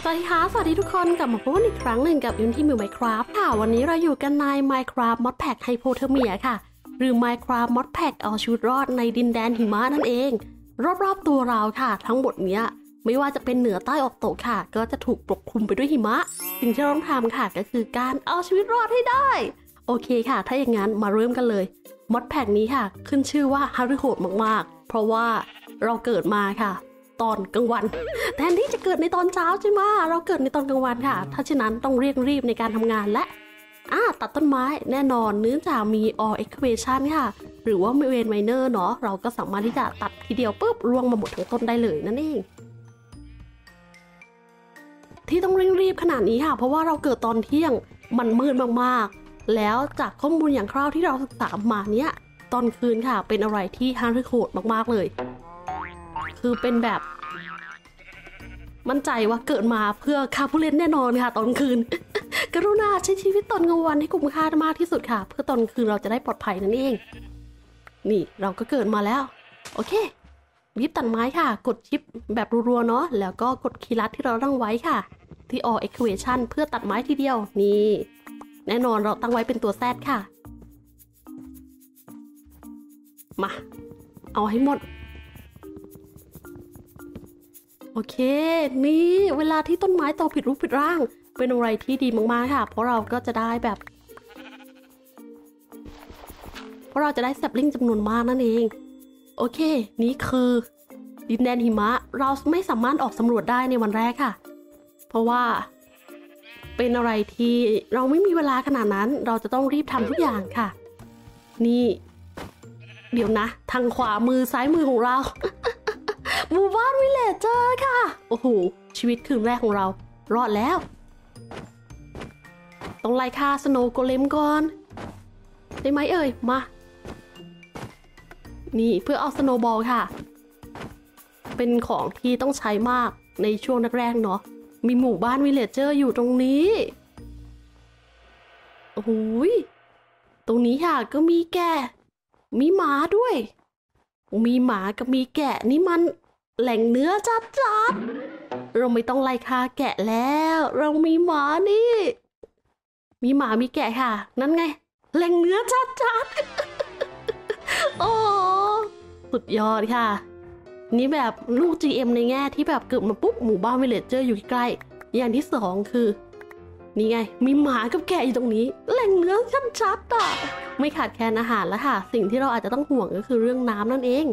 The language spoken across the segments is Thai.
สวัสดีค่ะสวัสดีทุกคนกลับมาพบกันอีกครั้งหนึ่งกับที่มือ Minecraft ค่ะวันนี้เราอยู่กันใน Minecraft Mod Pack Hypothermia ค่ะหรือ Minecraft Mod Pack เอาชีวิตรอดในดินแดนหิมะนั่นเองรอบๆตัวเราค่ะทั้งหมดเนี้ยไม่ว่าจะเป็นเหนือใต้ออกตกค่ะก็จะถูกปกคลุมไปด้วยหิมะสิ่งที่เราต้องทำค่ะก็คือการเอาชีวิตรอดให้ได้โอเคค่ะถ้าอย่างนั้นมาเริ่มกันเลย Mod Pack นี้ค่ะขึ้นชื่อว่าฮาริโหดมากๆเพราะว่าเราเกิดมาค่ะตอนกลางวันแทนที่จะเกิดในตอนเช้าใช่ไหมเราเกิดในตอนกลางวันค่ะถ้าเช่นนั้นต้องเร่งรีบในการทำงานและตัดต้นไม้แน่นอนเนื่องจากมี all excavation ค่ะหรือว่าเวนไมเนอร์เนาะเราก็สามารถที่จะตัดทีเดียวปุ๊บร่วงมาหมดทั้งต้นได้เลยนั่นเองที่ต้องเร่งรีบขนาดนี้ค่ะเพราะว่าเราเกิดตอนเที่ยงมันมืดมากๆแล้วจากข้อมูลอย่างคร่าวที่เราศึกษามาเนี้ยตอนคืนค่ะเป็นอะไรที่ฮาริโหดมากๆเลยคือเป็นแบบมั่นใจว่าเกิดมาเพื่อฆ่าผู้เล่นแน่นอนค่ะตอนคืน กรุณาใช้ชีวิตตอนกลางวันให้คุ้มค่ามากที่สุดค่ะเพื่อตอนคืนเราจะได้ปลอดภัยนั่นเองนี่เราก็เกิดมาแล้วโอเครีบตัดไม้ค่ะกดชิปแบบรัวๆเนาะแล้วก็กดคีย์ลัดที่เราตั้งไว้ค่ะที่ all excavation เพื่อตัดไม้ทีเดียวนี่แน่นอนเราตั้งไว้เป็นตัว Z ค่ะมาเอาให้หมดโอเคนี่เวลาที่ต้นไม้โตผิดรูปผิดร่างเป็นอะไรที่ดีมากๆค่ะเพราะเราจะได้แซปลิงจำนวนมากนั่นเองโอเคนี่คือดินแดนหิมะเราไม่สามารถออกสำรวจได้ในวันแรกค่ะเพราะว่าเป็นอะไรที่เราไม่มีเวลาขนาดนั้นเราจะต้องรีบทำทุกอย่างค่ะนี่เดี๋ยวนะทางขวามือซ้ายมือของเรา หมู่บ้านวิลเลจเจอร์ค่ะโอ้โหชีวิตคืนแรกของเรารอดแล้วต้องไล่ฆ่าสโนว์โกเลมก่อนได้ไหมเอ่ยมานี่เพื่อเอาสโนว์บอลค่ะเป็นของที่ต้องใช้มากในช่วงแรกๆเนาะมีหมู่บ้านวิลเลจเจอร์อยู่ตรงนี้โอ้โหตรงนี้ค่ะก็มีแกะมีหมาด้วยมีหมากับมีแกะนี่มันแหล่งเนื้อจัดเราไม่ต้องไล่ฆ่าแกะแล้วเรามีหมานี่มีหมามีแกะค่ะนั่นไงแหล่งเนื้อจัดโอ้สุดยอดค่ะนี่แบบลูก GM ในแง่ที่แบบเกิดมาปุ๊บหมู่บ้านวิลเลจเจอร์อยู่ใกล้อย่างที่สองคือนี่ไงมีหมากับแกะอยู่ตรงนี้แหล่งเนื้อชัดๆไม่ขาดแคลนอาหารแล้วค่ะสิ่งที่เราอาจจะต้องห่วงก็คือเรื่องน้ำนั่นเอง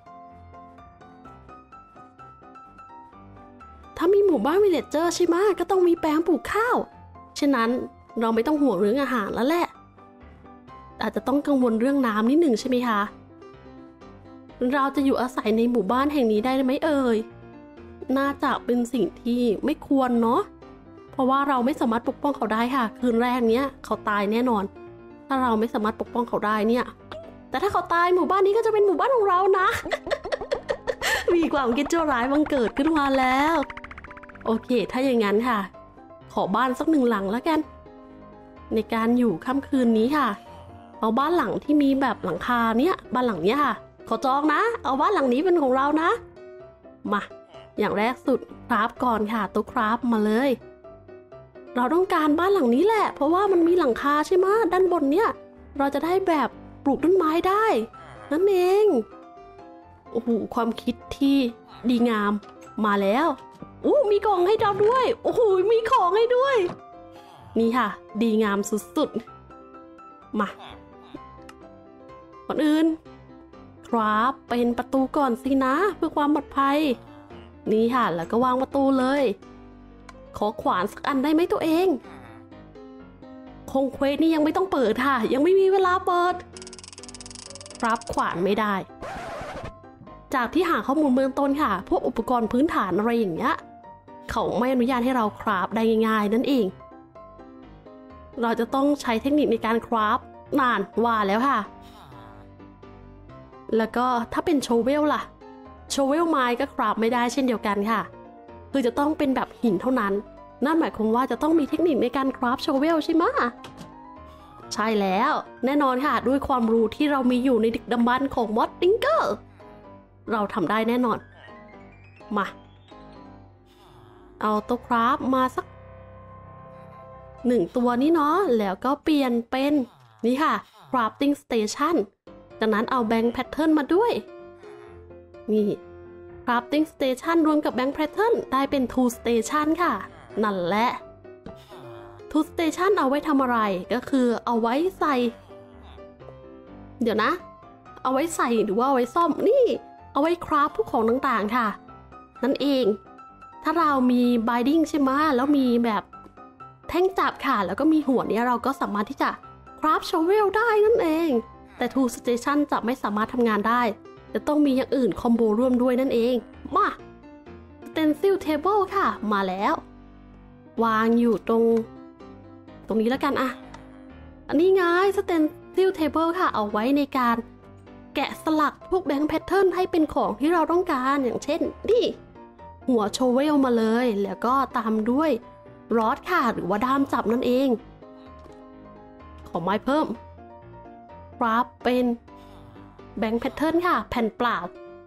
ถ้ามีหมู่บ้านวิลเลจเจอร์ใช่ไหมก็ต้องมีแปลงปลูกข้าวฉะนั้นเราไม่ต้องห่วงเรื่องอาหารแล้วแหละอาจจะต้องกังวลเรื่องน้ำนิดหนึ่งใช่ไหมคะเราจะอยู่อาศัยในหมู่บ้านแห่งนี้ได้ไหมเอ่ยน่าจะเป็นสิ่งที่ไม่ควรเนาะเพราะว่าเราไม่สามารถปกป้องเขาได้ค่ะคืนแรกเนี้ยเขาตายแน่นอนถ้าเราไม่สามารถปกป้องเขาได้เนี่ยแต่ถ้าเขาตายหมู่บ้านนี้ก็จะเป็นหมู่บ้านของเรานะ มีความคิดชั่วร้ายบังเกิดขึ้นมาแล้วโอเคถ้าอย่างนั้นค่ะขอบ้านสักหนึ่งหลังแล้วกันในการอยู่ค่ำคืนนี้ค่ะเอาบ้านหลังที่มีแบบหลังคาเนี่ยบ้านหลังเนี้ยค่ะขอจองนะเอาบ้านหลังนี้เป็นของเรานะมาอย่างแรกสุดคราฟก่อนค่ะตัวคราฟมาเลยเราต้องการบ้านหลังนี้แหละเพราะว่ามันมีหลังคาใช่ไหมด้านบนเนี่ยเราจะได้แบบปลูกต้นไม้ได้นั่นเองโอ้โหความคิดที่ดีงามมาแล้วมีกล่องให้เราด้วยโอ้โหมีของให้ด้วยนี่ค่ะดีงามสุดๆมาก่อนอื่นครับเป็นประตูก่อนสินะเพื่อความปลอดภัยนี่ค่ะแล้วก็วางประตูเลยขอขวานสักอันได้ไหมตัวเองคงเควสนี่ยังไม่ต้องเปิดค่ะยังไม่มีเวลาเปิดรับขวานไม่ได้จากที่หาข้อมูลเบื้องต้นค่ะพวกอุปกรณ์พื้นฐานอะไรอย่างเงี้ยเขาไม่อนุญาตให้เราคราฟได้ง่ายๆนั่นเองเราจะต้องใช้เทคนิคในการคราฟนานว่าแล้วค่ะแล้วก็ถ้าเป็นโชเวลล่ะโชเวลไม้ก็คราฟไม่ได้เช่นเดียวกันค่ะคือจะต้องเป็นแบบหินเท่านั้นนั่นหมายความว่าจะต้องมีเทคนิคในการคราฟโชเวลใช่ไหมใช่แล้วแน่นอนค่ะด้วยความรู้ที่เรามีอยู่ในดึกดำบรรพ์ของมอดดิงเกอร์ เราทำได้แน่นอนมาเอาตัวคราฟมาสัก1ตัวนี้เนาะแล้วก็เปลี่ยนเป็นนี่ค่ะ crafting station จากนั้นเอาแบงค์แพทเทิร์นมาด้วยนี่ crafting station รวมกับแบงค์แพทเทิร์นได้เป็น tool station ค่ะนั่นแหละ tool station เอาไว้ทำอะไรก็คือเอาไว้ใส่เดี๋ยวนะเอาไว้ใส่หรือว่าเอาไว้ซ่อมนี่เอาไว้คราฟพวกของต่างๆค่ะนั่นเองถ้าเรามี binding ใช่ไหมแล้วมีแบบแท่งจับค่ะแล้วก็มีหัวเนี้ยเราก็สามารถที่จะคราฟโชเวลได้นั่นเองแต่ tool station จะไม่สามารถทำงานได้จะต้องมีอย่างอื่นคอมโบร่วมด้วยนั่นเองมา stencil table ค่ะมาแล้ววางอยู่ตรงนี้แล้วกันอะอันนี้ไง stencil table ค่ะเอาไว้ในการแกะสลักพวกแบงค์แพทเทิร์นให้เป็นของที่เราต้องการอย่างเช่นนี่หัวโชเวลมาเลยแล้วก็ตามด้วยรอดค่ะหรือว่าด้ามจับนั่นเองขอไม้เพิ่มคราฟเป็นแบงค์แพทเทิร์นค่ะแผ่นเปล่า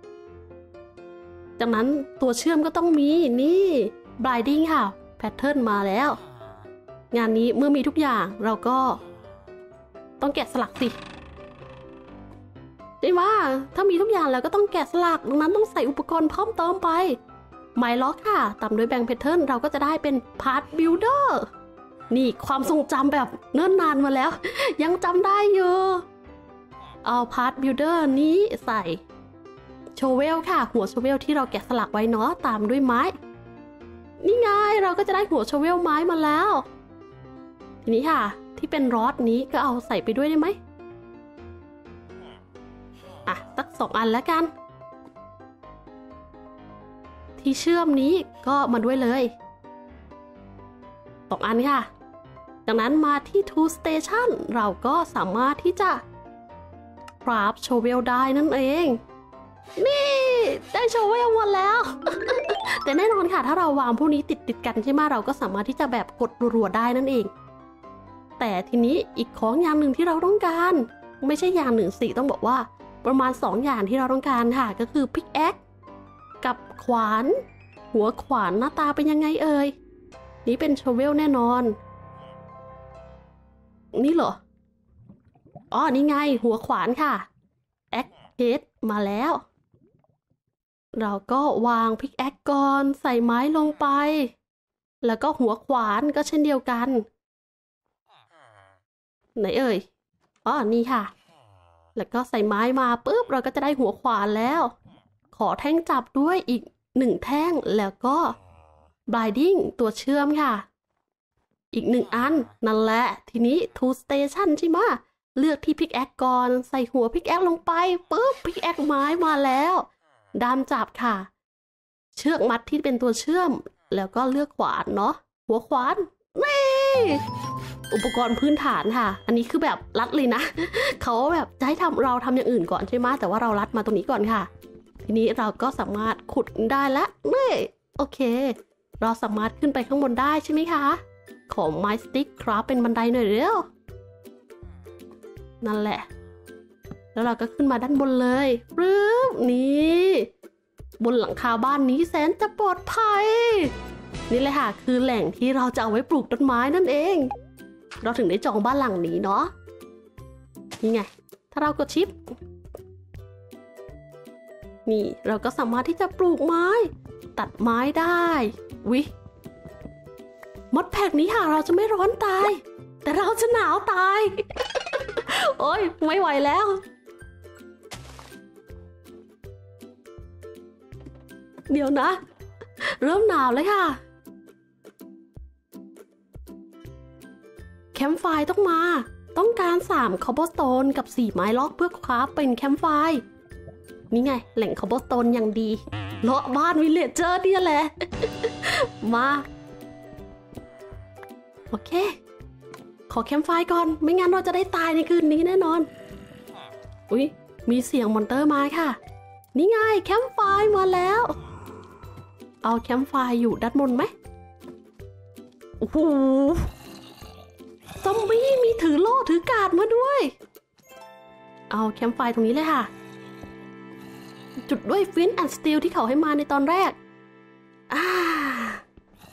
จากนั้นตัวเชื่อมก็ต้องมีนี่บลายดิ้งค่ะแพทเทิร์นมาแล้วงานนี้เมื่อมีทุกอย่างเราก็ต้องแกะสลักสิใช่ว่าถ้ามีทุกอย่างแล้วก็ต้องแกะสลักดังนั้นต้องใส่อุปกรณ์เพิ่มเติมไปไม้ล็อกค่ะตามด้วยแบงค์แพทเทิร์นเราก็จะได้เป็นพาร์ทบิลเดอร์นี่ความทรงจำแบบเนิ่นนานมาแล้วยังจำได้อยู่เอาพาร์ทบิลเดอร์นี้ใส่โชเวลค่ะหัวโชเวลที่เราแกะสลักไว้เนาะตามด้วยไม้นี่ไงเราก็จะได้หัวโชเวลไม้มาแล้วทีนี้ค่ะที่เป็นรอดนี้ก็เอาใส่ไปด้วยได้ไหมอ่ะสัก2 อันแล้วกันที่เชื่อมนี้ก็มาด้วยเลย2 อันค่ะจากนั้นมาที่ tool station เราก็สามารถที่จะคราฟโชเวลได้นั่นเองนี่ได้โชเวลหมดแล้ว แต่แน่นอนค่ะถ้าเราวางพวกนี้ติดกันใช่ไหมเราก็สามารถที่จะแบบกดรัวๆได้นั่นเองแต่ทีนี้อีกของอย่างหนึ่งที่เราต้องการไม่ใช่อย่างหนึ่งสิต้องบอกว่าประมาณ2 อย่างที่เราต้องการค่ะก็คือพิกแอคกับขวานหัวขวานหน้าตาเป็นยังไงเอ่ยนี่เป็นโชเวลแน่นอนนี่เหรออ๋อนี่ไงหัวขวานค่ะแอคเฮดมาแล้วเราก็วางพิกแอคก่อนใส่ไม้ลงไปแล้วก็หัวขวานก็เช่นเดียวกันไหนเอ่ยอ๋อนี่ค่ะแล้วก็ใส่ไม้มาปุ๊บเราก็จะได้หัวขวานแล้วขอแท่งจับด้วยอีก1 แท่งแล้วก็บลายดิ้งตัวเชื่อมค่ะอีก1 อันนั่นแหละทีนี้ tool station ใช่ไหมเลือกที่พิกแอคก่อนใส่หัวพิกแอคลงไปปุ๊บพิกแอคไม้มาแล้วด้ามจับค่ะเชือกมัดที่เป็นตัวเชื่อมแล้วก็เลือกขวานเนาะหัวขวานนี่อุปกรณ์พื้นฐานค่ะอันนี้คือแบบรัดเลยนะ เขาแบบจะให้เราทำอย่างอื่นก่อนใช่ไหมแต่ว่าเรารัดมาตรงนี้ก่อนค่ะทีนี้เราก็สามารถขุดได้แล้วนี่โอเคเราสามารถขึ้นไปข้างบนได้ใช่ไหมคะขอไม้สติ๊กครับเป็นบันไดหน่อยเร็วนั่นแหละแล้วเราก็ขึ้นมาด้านบนเลยปึ๊บนี่บนหลังคาบ้านนี้แสนจะปลอดภัยนี่เลยค่ะคือแหล่งที่เราจะเอาไว้ปลูกต้นไม้นั่นเองเราถึงได้จองบ้านหลังนี้เนาะนี่ไงถ้าเรากดชิปนี่เราก็สามารถที่จะปลูกไม้ตัดไม้ได้วิมดแพ็กนี้ค่ะเราจะไม่ร้อนตายแต่เราจะหนาวตาย โอ๊ยไม่ไหวแล้วเดี๋ยวนะเริ่มหนาวเลยค่ะแคมป์ไฟต้องมาต้องการ3 คอบเบอร์สโตนกับ4 ไม้ล็อกเพื่อคราฟเป็นแคมป์ไฟนี่ไงแหล่งคอบเบอร์สโตนอย่างดีเลาะบ้านวิลเลจเจอร์เนี่ยแหละ มาโอเคขอแคมป์ไฟก่อนไม่งั้นเราจะได้ตายในคืนนี้แน่นอนอุ๊ยมีเสียงมอนเตอร์มาค่ะนี่ไงแคมป์ไฟมาแล้วเอาแคมป์ไฟอยู่ด้านบนไหมโอ้โหซอมบี้มีถือโล่ถือกาดมาด้วยเอาแคมป์ไฟตรงนี้เลยค่ะจุดด้วยฟินแอนด์สตีลที่เขาให้มาในตอนแรก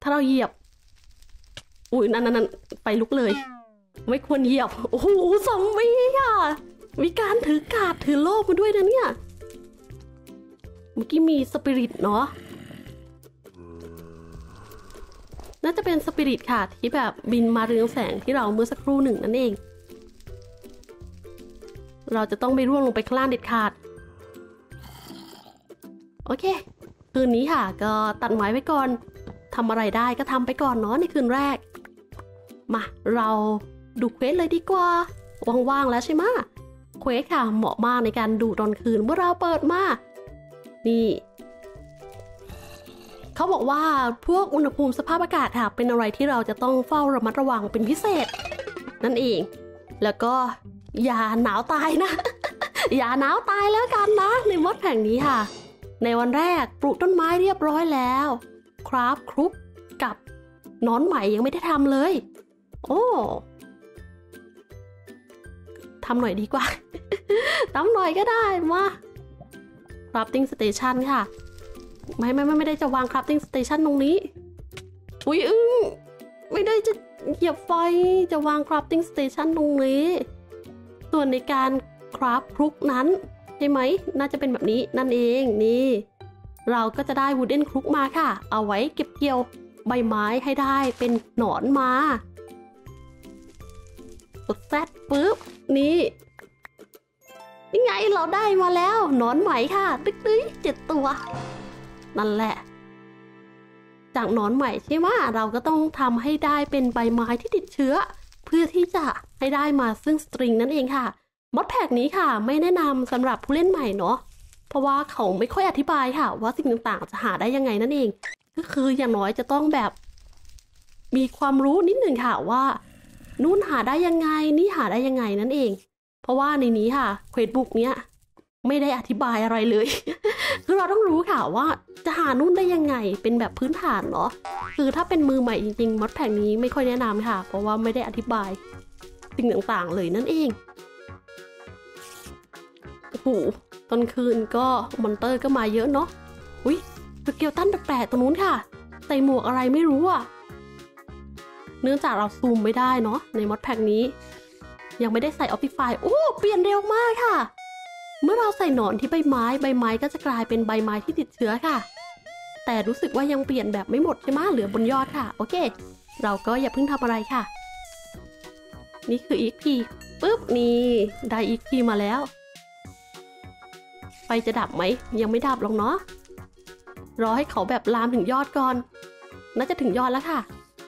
ถ้าเราเหยียบอุ้ยนั่นไฟลุกเลยไม่ควรเหยียบโอ้โหซอมบี้ค่ะมีการถือกาบถือโล่มาด้วยนะเนี่ยเมื่อกี้มีสปิริตเนาะน่าจะเป็นสปิริตค่ะที่แบบบินมาเรืองแสงที่เราเมื่อสักครู่หนึ่งนั่นเองเราจะต้องไม่ร่วงลงไปข้างล่างเด็ดขาดโอเคคืนนี้ค่ะก็ตัดไม้ไว้ก่อนทำอะไรได้ก็ทำไปก่อนเนาะในคืนแรกมาเราดูเควสเลยดีกว่าว่างๆแล้วใช่ไหมเควสค่ะเหมาะมากในการดูตอนคืนเมื่อเราเปิดมานี่เขาบอกว่าพวกอุณหภูมิสภาพอากาศค่ะเป็นอะไรที่เราจะต้องเฝ้าระมัดระวังเป็นพิเศษนั่นเองแล้วก็อย่าหนาวตายนะ อย่าหนาวตายแล้วกันนะในมดแห่งนี้ค่ะในวันแรกปลูกต้นไม้เรียบร้อยแล้วครับครุกกับหนอนไหมยังไม่ได้ทำเลยโอ้ทำหน่อยดีกว่า ทำหน่อยก็ได้มาcrafting station ค่ะไม่ได้จะวาง crafting station ตรงนี้อุ๊ยไม่ได้จะเหยียบไฟจะวาง crafting station ตรงนี้ส่วนในการคราฟครุกนั้นใช่ไหมน่าจะเป็นแบบนี้นั่นเองนี่เราก็จะได้ wooden ครุกมาค่ะเอาไว้เก็บเกี่ยวใบไม้ให้ได้เป็นหนอนมากดแซดปึ๊บนี่ไงเราได้มาแล้วหนอนไหมค่ะตึ๊ก7 ตัวนั่นแหละจากหนอนไหมใช่ไหมเราก็ต้องทำให้ได้เป็นใบไม้ที่ติดเชื้อเพื่อที่จะให้ได้มาซึ่งสตริงนั่นเองค่ะมอดแพ็กนี้ค่ะไม่แนะนำสำหรับผู้เล่นใหม่เนาะเพราะว่าเขาไม่ค่อยอธิบายค่ะว่าสิ่งต่างๆจะหาได้ยังไงนั่นเองก็คืออย่างน้อยจะต้องแบบมีความรู้นิดหนึ่งค่ะว่านู่นหาได้ยังไงนี่หาได้ยังไงนั่นเองเพราะว่าในนี้ค่ะเควสบุ๊กเนี้ยไม่ได้อธิบายอะไรเลย คือเราต้องรู้ค่ะว่าจะหานู่นได้ยังไงเป็นแบบพื้นฐานเนาะคือถ้าเป็นมือใหม่จริงๆมอดแพ็กนี้ไม่ค่อยแนะนำค่ะเพราะว่าไม่ได้อธิบายสิ่งต่างๆเลยนั่นเองโอ้โหตอนคืนก็มอนเตอร์ก็มาเยอะเนาะอุ๊ยสเกลตันแปลกๆตรงนู้นค่ะใส่หมวกอะไรไม่รู้อ่ะเนื่องจากเราซูมไม่ได้เนาะในมอดแพ็กนี้ยังไม่ได้ใส่ออปติฟายโอ้เปลี่ยนเร็วมากค่ะเมื่อเราใส่หนอนที่ใบไม้ก็จะกลายเป็นใบไม้ที่ติดเชื้อค่ะแต่รู้สึกว่ายังเปลี่ยนแบบไม่หมดใช่ไหมเหลือบนยอดค่ะโอเคเราก็อย่าเพิ่งทำอะไรค่ะนี่คือ EXP ปึ๊บนี่ได้ EXP มาแล้วไฟจะดับไหมยังไม่ดับหรอกเนาะรอให้เขาแบบลามถึงยอดก่อนน่าจะถึงยอดแล้วค่ะ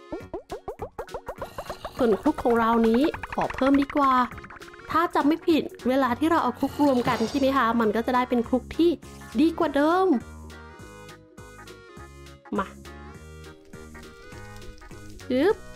ส่วนคลุกของเรานี้ขอเพิ่มดีกว่าถ้าจำไม่ผิดเวลาที่เราเอาคลุกรวมกันใช่ไหมคะมันก็จะได้เป็นคลุกที่ดีกว่าเดิมมาปึ๊บ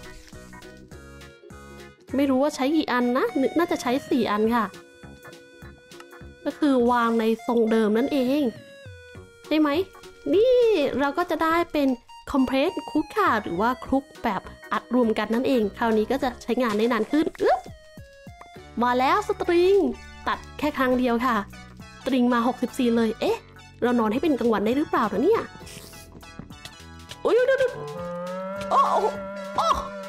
ไม่รู้ว่าใช้กี่อันนะน่าจะใช้4 อันค่ะก็คือวางในทรงเดิมนั่นเองใช่ไหมนี่เราก็จะได้เป็นคอมเพรสคลุกค่ะหรือว่าคลุกแบบอัดรวมกันนั่นเองคราวนี้ก็จะใช้งานได้นานขึ้นมาแล้วสตริงตัดแค่ครั้งเดียวค่ะสตริงมา64เลยเอ๊ะเรานอนให้เป็นกลางวันได้หรือเปล่านะเนี่ยโอ้ยดูโอ้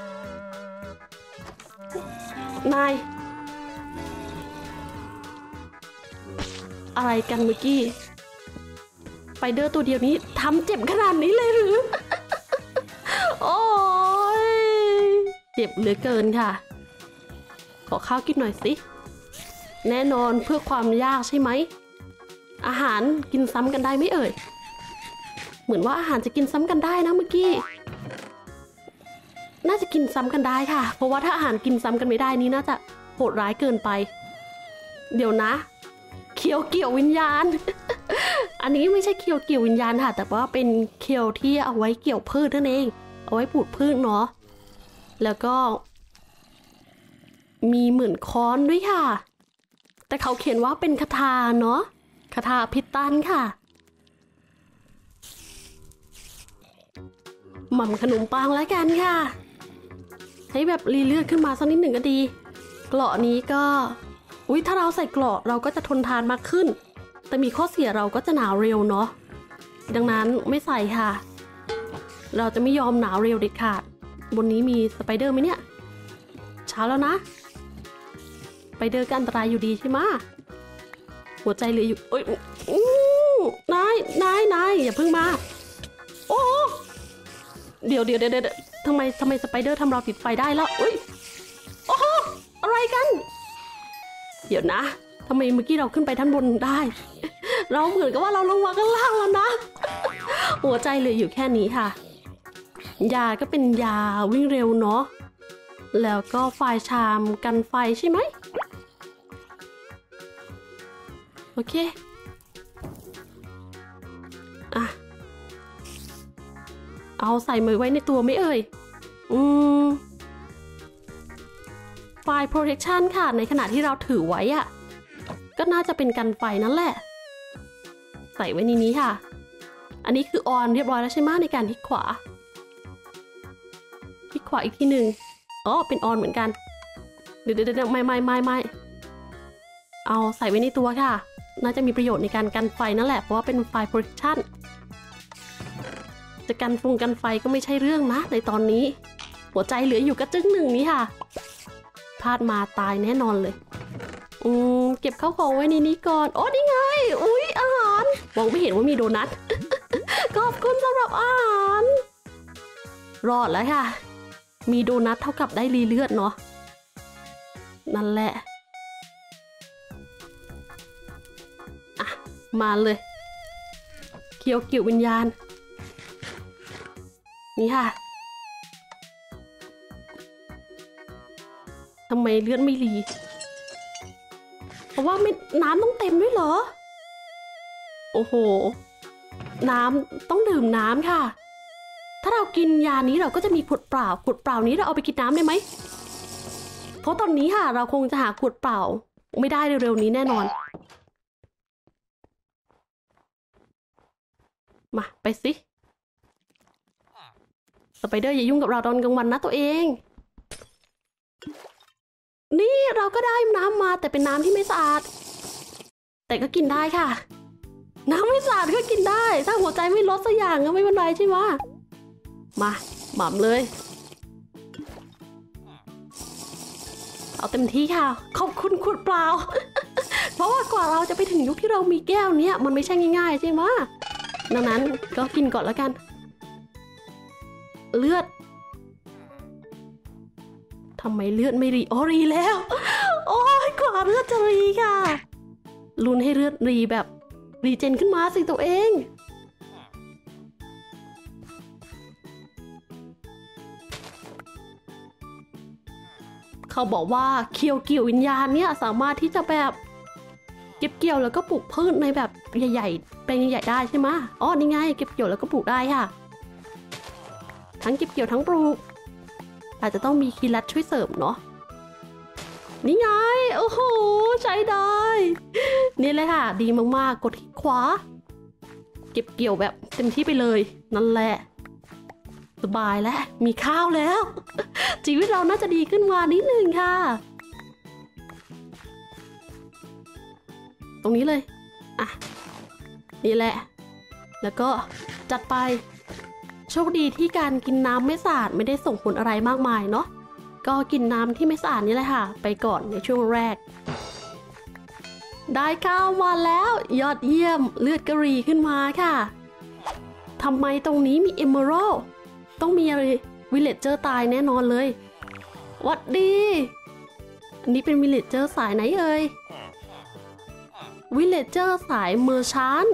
นายอะไรกันเมื่อกี้ไฟเดอร์ตัวเดียวนี้ทำเจ็บขนาดนี้เลยหรือ โอ้ยเจ็บเหลือเกินค่ะขอข้าวกินหน่อยสิแน่นอนเพื่อความยากใช่ไหมอาหารกินซ้ำกันได้ไหมเอ่ยเหมือนว่าอาหารจะกินซ้ำกันได้นะเมื่อกี้น่าจะกินซ้ำกันได้ค่ะเพราะว่าถ้าอาหารกินซ้ำกันไม่ได้นี่น่าจะโหดร้ายเกินไปเดี๋ยวนะเคียวเกี่ยววิญญาณ อันนี้ไม่ใช่เคียวเกี่ยววิญญาณค่ะแต่ว่าเป็นเคียวที่เอาไว้เกี่ยวพืชนั่นเองเอาไว้ปลูกพืชเนาะแล้วก็มีเหมือนค้อนด้วยค่ะแต่เขาเขียนว่าเป็นคาถาเนาะคาถาพิตันค่ะหม่ำขนมปังแล้วกันค่ะให้แบบรีเลือดขึ้นมาสักนิดหนึ่งก็ดีเกราะนี้ก็ถ้าเราใส่เกราะเราก็จะทนทานมากขึ้นแต่มีข้อเสียเราก็จะหนาวเร็วเนาะดังนั้นไม่ใส่ค่ะเราจะไม่ยอมหนาวเร็วเด็ดขาดบนนี้มีสไปเดอร์ไหมเนี่ยเช้าแล้วนะสไปเดอร์ก็อันตรายอยู่ดีใช่ไหมหัวใจเหลืออยู่เอ้ยนายอย่าเพิ่งมาโอ้เดี๋ยวทำไมสไปเดอร์ทำเราติดไฟได้แล้วเอ้ยโอ้โหอะไรกันเดี๋ยวนะทำไมเมื่อกี้เราขึ้นไปด้านบนได้ เราเหมือนกับว่าเราลงมาข้างล่างแล้วนะ หัวใจเหลืออยู่แค่นี้ค่ะยาก็เป็นยาวิ่งเร็วเนาะแล้วก็ไฟชามกันไฟใช่ไหมโอเคอ่ะเอาใส่มือไว้ในตัวไม่เอ่ยไฟ protection ค่ะในขณะที่เราถือไว้อะก็น่าจะเป็นกันไฟนั่นแหละใส่ไว้ในนี้ค่ะอันนี้คือออนเรียบร้อยแล้วใช่ไหมในการคลิกขวาอีกทีหนึ่งอ๋อเป็นออนเหมือนกันเดี๋ยวไม่เอาใส่ไว้ในตัวค่ะน่าจะมีประโยชน์ในการกันไฟนั่นแหละเพราะว่าเป็นไฟ protection จะกันไฟก็ไม่ใช่เรื่องนะในตอนนี้หัวใจเหลืออยู่กระจึงหนึ่งนี้ค่ะพลาดมาตายแน่นอนเลยเก็บข้าวของไว้ในนี้ก่อนโอ้นี่ไงอุ๊ยอาหารมองไม่เห็นว่ามีโดนัท ขอบคุณสำหรับอาหารรอดแล้วค่ะมีโดนัทเท่ากับได้รีเลือดเนาะนั่นแหละอ่ะมาเลยเคียวกิ่ววิญญาณนี่ค่ะทำไมเลือดไม่รีเพราะว่าน้ำต้องเต็มด้วยเหรอโอ้โหน้ำต้องดื่มน้ำค่ะถ้าเรากินยานี้เราก็จะมีขวดเปล่านี้เราเอาไปกินน้ำได้ไหมเพราะตอนนี้ค่ะเราคงจะหาขวดเปล่าไม่ได้เร็วๆนี้แน่นอนมาไปสิสไปเดอร์อย่ายุ่งกับเราตอนกลางวันนะตัวเองนี่เราก็ได้น้ำมาแต่เป็นน้ำที่ไม่สะอาดแต่ก็กินได้ค่ะน้ำไม่สะอาดก็กินได้ถ้าหัวใจไม่ลดสักอย่างก็ไม่เป็นไรใช่ไหมมาหม่ำเลยเอาเต็มที่ค่ะขอบคุณขวดเปล่า เพราะว่ากว่าเราจะไปถึงยุคที่เรามีแก้วเนี้ยมันไม่ใช่ง่ายๆใช่ไหมดังนั้นก็กินก่อนแล้วกันเลือดทำไมเลือดไม่รีรีแล้วโอ้ยกว่าเลือดจะรีค่ะลุ้นให้เลือดรีแบบรีเจนขึ้นมาสิตัวเองเขาบอกว่าเคียวเกี่ยววิญญาณเนี่ยสามารถที่จะแบบเก็บเกี่ยวแล้วก็ปลูกพืชในแบบใหญ่ๆเป็นใหญ่ๆได้ใช่ไหมอ๋อนี่ไงเก็บเกี่ยวแล้วก็ปลูกได้ค่ะทั้งเก็บเกี่ยวทั้งปลูกอาจจะต้องมีคีย์ลัดช่วยเสริมเนาะนี่ไงโอ้โหใช้ได้นี่เลยค่ะดีมากๆกดคลิกขวาเก็บเกี่ยวแบบเต็มที่ไปเลยนั่นแหละสบายแล้วมีข้าวแล้วชีวิตเราน่าจะดีขึ้นมานิดนึงค่ะตรงนี้เลยอ่ะนี่แหละแล้วก็จัดไปโชคดีที่การกินน้ำไม่สะอาดไม่ได้ส่งผลอะไรมากมายเนาะก็กินน้ำที่ไม่สะอาดนี่แหละค่ะไปก่อนในช่วงแรกได้ข้าวมาแล้วยอดเยี่ยมเลือดกระรีขึ้นมาค่ะทำไมตรงนี้มีเอเมอรัลต้องมีอะไรวิลเลจเจอร์ตายแน่นอนเลยวัดดีอันนี้เป็นวิลเลจเจอร์สายไหนเอ่ยวิลเลจเจอร์สายเมอร์ชัน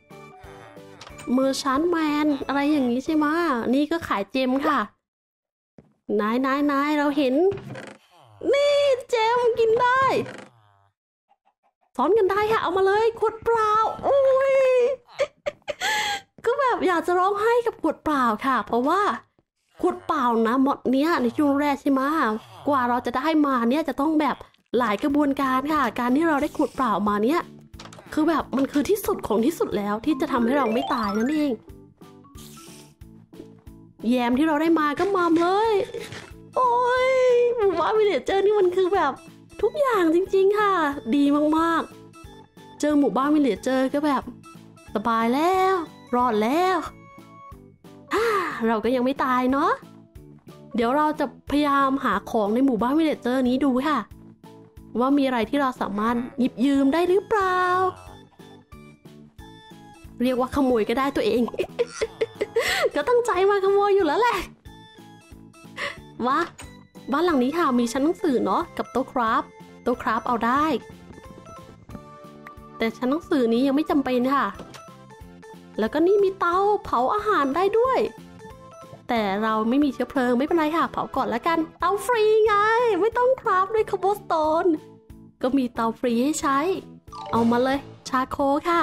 แมนอะไรอย่างนี้ใช่ไหมนี่ก็ขายเจมค่ะนายเราเห็นนี่เจมกินได้ซ้อนกันได้ค่ะเอามาเลยขวดเปล่าอุ้ย ก็แบบอยากจะร้องไห้กับขวดเปล่าค่ะเพราะว่าขวดเปล่านะหมดเนี้ยในช่วงแรกใช่ไหมกว่าเราจะได้มาเนี่ยจะต้องแบบหลายกระบวนการค่ะการที่เราได้ขวดเปล่ามาเนี่ยคือแบบมันคือที่สุดของที่สุดแล้วที่จะทำให้เราไม่ตายนั่นเองแยมที่เราได้มาก็มามเลยโอ้ยหมู่บ้านวิลเลจเจอร์นี่มันคือแบบทุกอย่างจริงๆค่ะดีมากๆเจอหมู่บ้านวิลเลจเจอร์ก็แบบสบายแล้วรอดแล้วเราก็ยังไม่ตายเนาะเดี๋ยวเราจะพยายามหาของในหมู่บ้านวิลเลจเจอร์นี้ดูค่ะว่ามีอะไรที่เราสามารถหยิบยืมได้หรือเปล่าเรียกว่าขโมยก็ได้ตัวเอง ก็ตั้งใจมาขโมยอยู่แล้วแหละว่าบ้านหลังนี้ค่ะมีชั้นหนังสือเนาะกับโต๊ะคราฟเอาได้แต่ชั้นหนังสือนี้ยังไม่จำเป็นค่ะแล้วก็นี่มีเตาเผาอาหารได้ด้วยแต่เราไม่มีเชื้อเพลิงไม่เป็นไรค่ะเผาก่อนแล้วกันเตาฟรีไงไม่ต้องคราฟด้วยคอโบสโตนก็มีเตาฟรีให้ใช้เอามาเลยชาโคค่ะ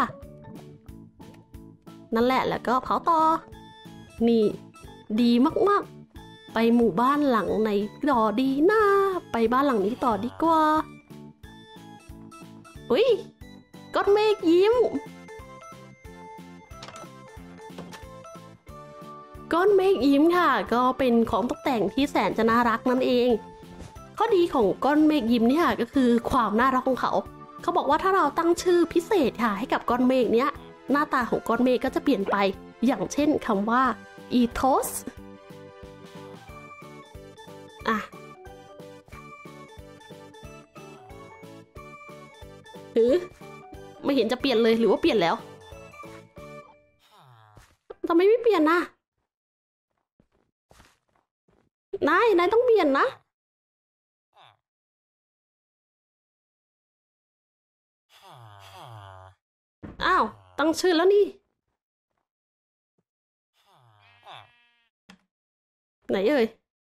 นั่นแหละแล้วก็เผาต่อนี่ดีมากๆไปหมู่บ้านหลังไหนต่อดีนะไปบ้านหลังนี้ต่อดีกว่าอุ้ยก้อนเมฆยิ้มก้อนเมฆยิ้มค่ะก็เป็นของตกแต่งที่แสนจะน่ารักนั่นเองข้อดีของก้อนเมฆยิ้มเนี่ยก็คือความน่ารักของเขาบอกว่าถ้าเราตั้งชื่อพิเศษค่ะให้กับก้อนเมฆเนี้ยหน้าตาของก้อนเมฆก็จะเปลี่ยนไปอย่างเช่นคำว่า ethos อ่ะไม่เห็นจะเปลี่ยนเลยหรือว่าเปลี่ยนแล้วทำไมไม่เปลี่ยนนะนายต้องเปลี่ยนนะอ้าวตั้งชื่อแล้วนี่ไหนเอ่ย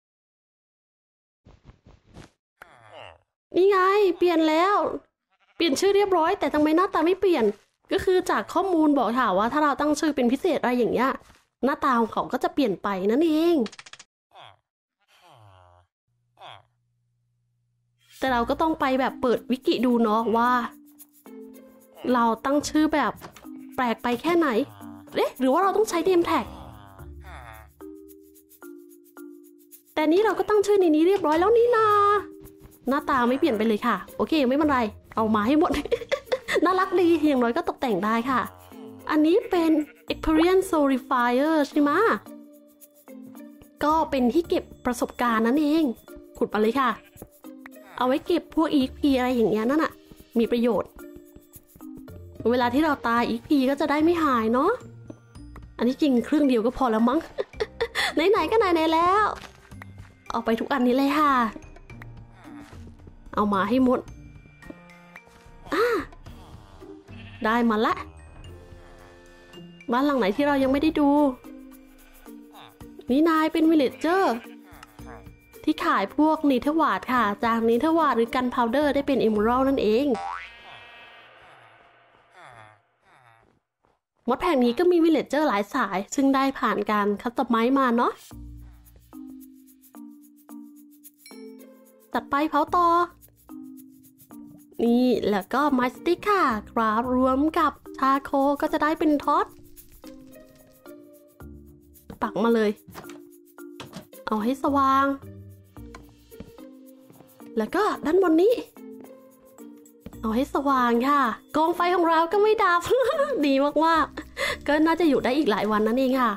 นี่ไงเปลี่ยนแล้วเปลี่ยนชื่อเรียบร้อยแต่ทำไมหน้าตาไม่เปลี่ยนก็คือจากข้อมูลบอกค่ะว่าถ้าเราตั้งชื่อเป็นพิเศษอะไรอย่างเงี้ยหน้าตาของเขาก็จะเปลี่ยนไปนั่นเองแต่เราก็ต้องไปแบบเปิดวิกิดูเนาะว่าเราตั้งชื่อแบบแปลกไปแค่ไหนหรือว่าเราต้องใช้ name tag แต่นี้เราก็ตั้งชื่อในนี้เรียบร้อยแล้วนี่นาหน้าตาไม่เปลี่ยนไปเลยค่ะโอเคไม่เป็นไรเอามาให้หมด น่ารักดีอย่างน้อยก็ตกแต่งได้ค่ะอันนี้เป็น experience solidifier ใช่ไหมก็เป็นที่เก็บประสบการณ์นั่นเองขุดมาเลยค่ะเอาไว้เก็บพวก EXP อะไรอย่างเงี้ยนั่นน่ะมีประโยชน์เวลาที่เราตาย EXP ก็จะได้ไม่หายเนาะอันนี้จริงเครื่องเดียวก็พอแล้วมั้ง ไหนๆก็ไหนๆแล้วเอาไปทุกอันนี้เลยค่ะเอามาให้หมดได้มาละบ้านหลังไหนที่เรายังไม่ได้ดูนี่นายเป็นวิลเลจเจอร์ที่ขายพวกนีเธอร์วาร์ดค่ะจากนีเธอร์วาร์ดหรือกันพาวเดอร์ได้เป็นเอเมอรัลด์นั่นเองมดแผงนี้ก็มีวิลเลจเจอร์หลายสายซึ่งได้ผ่านการคัสตอมไมซ์มาเนาะจัดไปเผาต่อนี่แล้วก็ไม้สติ๊กค่ะกราฟรวมกับชาโคก็จะได้เป็นท็อตปักมาเลยเอาให้สว่างแล้วก็ด้านบนนี้เอาให้สว่างค่ะกองไฟของเราก็ไม่ดับ ดีมากๆก็น่าจะอยู่ได้อีกหลายวันนั่นเองค่ะ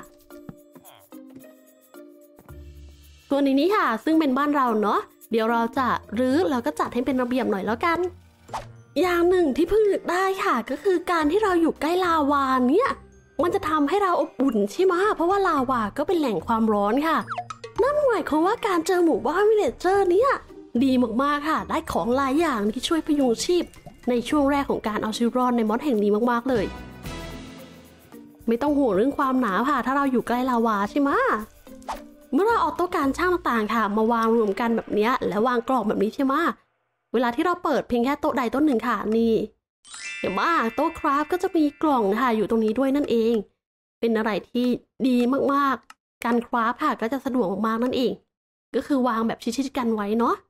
ส่วนนี้ค่ะซึ่งเป็นบ้านเราเนาะเดี๋ยวเราจะรื้อแล้วก็จัดให้เป็นระเบียบหน่อยแล้วกันอย่างหนึ่งที่เพิ่งนึกได้ค่ะก็คือการที่เราอยู่ใกล้ลาวาเนี่ยมันจะทำให้เราอบอุ่นใช่ไหมเพราะว่าลาวาก็เป็นแหล่งความร้อนค่ะนั่นหมายความว่าการเจอหมู่บ้านวิลเลจเจอร์เนี่ยดีมากๆค่ะได้ของหลายอย่างที่ช่วยพยุงชีพในช่วงแรกของการเอาชีวิตรอดในมอดแห่งนี้มากๆเลยไม่ต้องห่วงเรื่องความหนาวค่ะถ้าเราอยู่ใกล้ลาวาใช่ไหมเมื่อเราเอาโต๊ะการช่างต่างๆค่ะมาวางรวมกันแบบนี้แล้ววางกล่องแบบนี้ใช่ไหมเวลาที่เราเปิดเพียงแค่โต๊ะใดโต๊ะหนึ่งค่ะนี่เห็นว่าโต๊ะคราฟก็จะมีกล่องนะคะอยู่ตรงนี้ด้วยนั่นเองเป็นอะไรที่ดีมากๆการคราฟค่ะก็จะสะดวกมากๆนั่นเองก็คือวางแบบชิดๆกันไว้เนาะ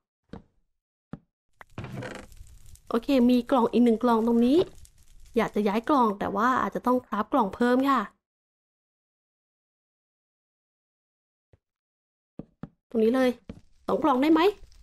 โอเคมีกล่องอีกหนึ่งกล่องตรงนี้อยากจะย้ายกล่องแต่ว่าอาจจะต้องคราฟกล่องเพิ่มค่ะตรงนี้เลย2 กล่องได้ไหม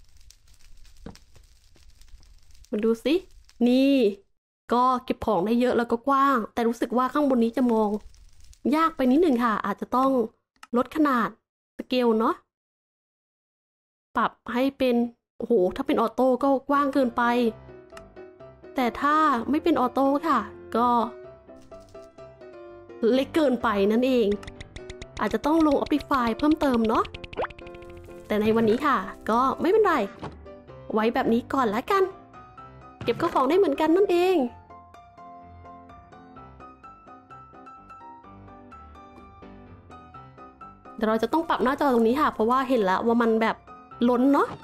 มาดูสินี่ก็เก็บของได้เยอะแล้วก็กว้างแต่รู้สึกว่าข้างบนนี้จะมองยากไปนิดหนึ่งค่ะอาจจะต้องลดขนาดสเกลเนาะปรับให้เป็นโอ้โหถ้าเป็นออโต้ก็กว้างเกินไปแต่ถ้าไม่เป็นออโต้ค่ะก็เล็กเกินไปนั่นเองอาจจะต้องลง Optify เพิ่มเติมเนาะแต่ในวันนี้ค่ะก็ไม่เป็นไรไว้แบบนี้ก่อนแล้วกันเก็บข้าวของได้เหมือนกันนั่นเองเดี๋ยวเราจะต้องปรับหน้าจอตรงนี้ค่ะเพราะว่าเห็นแล้วว่ามันแบบล้นเนาะ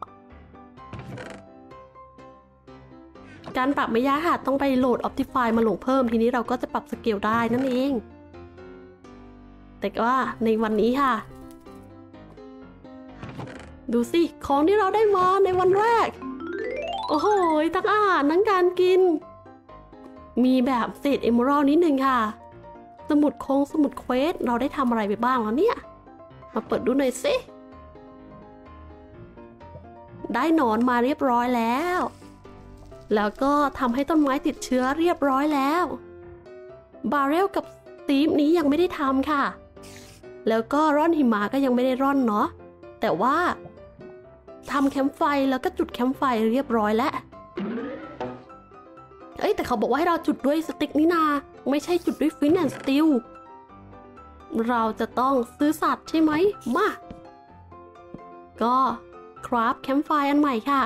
การปรับไม่ยากค่ะต้องไปโหลด Optify มาลงเพิ่มทีนี้เราก็จะปรับสเกลได้นั่นเองแต่ว่าในวันนี้ค่ะดูสิของที่เราได้มาในวันแรกโอ้โหทั้งอาหารทั้งการกินมีแบบเศษเอเมอรัลนิดนึงค่ะสมุดเควสเราได้ทำอะไรไปบ้างแล้วเนี่ยมาเปิดดูหน่อยสิได้หนอนมาเรียบร้อยแล้วก็ทำให้ต้นไม้ติดเชื้อเรียบร้อยแล้วบาเรลกับสตีฟนี้ยังไม่ได้ทำค่ะแล้วก็ร่อนหิมะก็ยังไม่ได้ร่อนเนาะแต่ว่าทำแคมป์ไฟแล้วก็จุดแคมป์ไฟเรียบร้อยแล้วแต่เขาบอกว่าให้เราจุดด้วยสติ๊กนี่นาไม่ใช่จุดด้วยฟินแอนด์สตีลเราจะต้องซื้อสัตว์ใช่ไหมมาก็คราฟแคมป์ไฟอันใหม่ค่ะ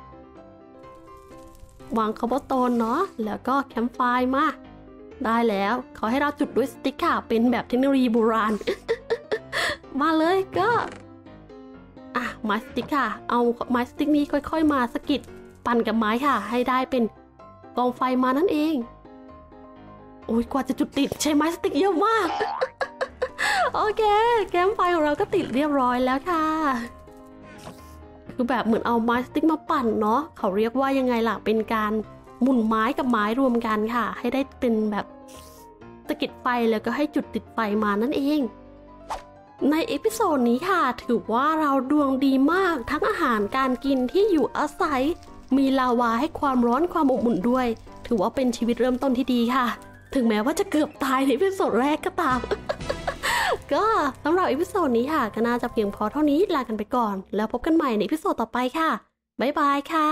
วางคาร์บอนโตนเนาะแล้วก็แคมป์ไฟมาได้แล้วขอให้เราจุดด้วยสติ๊กค่ะเป็นแบบเทคโนโลยีโบราณ มาเลยก็ไม้สติ๊กค่ะเอาไม้สติ๊กนี้ค่อยๆมาสกิดปั่นกับไม้ค่ะให้ได้เป็นกองไฟมานั่นเองโอ้ยกว่าจะจุดติดใช้ไม้สติ๊กเยอะมาก โอเคแคมป์ไฟของเราก็ติดเรียบร้อยแล้วค่ะคือแบบเหมือนเอาไม้สติ๊กมาปั่นเนาะเขาเรียกว่ายังไงล่ะเป็นการหมุนไม้กับไม้รวมกันค่ะให้ได้เป็นแบบสกิดไฟแล้วก็ให้จุดติดไฟมานั่นเองในเอพิโซดนี้ค่ะถือว่าเราดวงดีมากทั้งอาหารการกินที่อยู่อาศัยมีลาวาให้ความร้อนความอบอุ่นด้วยถือว่าเป็นชีวิตเริ่มต้นที่ดีค่ะถึงแม้ว่าจะเกือบตายในเอพิโซดแรกก็ตาม ก็สำหรับเอพิโซดนี้ค่ะก็น่าจะเพียงพอเท่านี้ลากันไปก่อนแล้วพบกันใหม่ในเอพิโซดต่อไปค่ะบ๊ายบายค่ะ